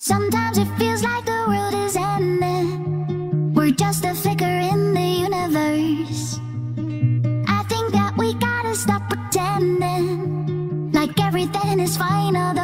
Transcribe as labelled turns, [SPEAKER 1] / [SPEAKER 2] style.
[SPEAKER 1] Sometimes it feels like the world is ending. We're just a flicker in the universe. I think that we gotta stop pretending like everything is fine, although